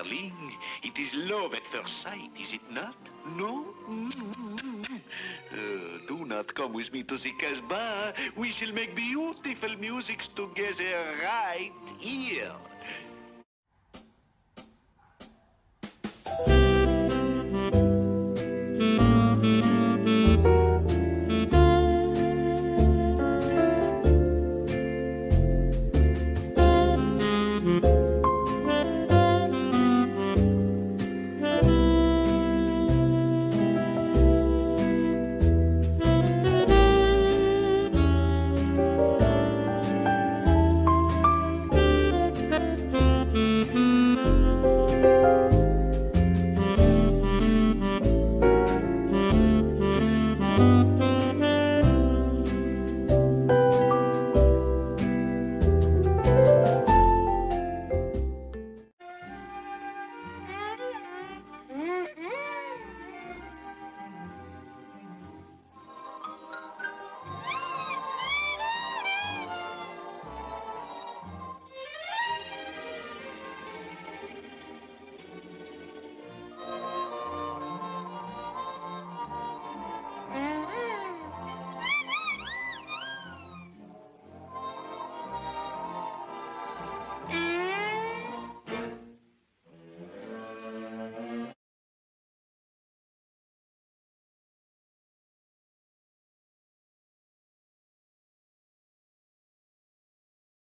darling. It is love at first sight, is it not? No? Do not come with me to the Casbah. We shall make beautiful musics together right here.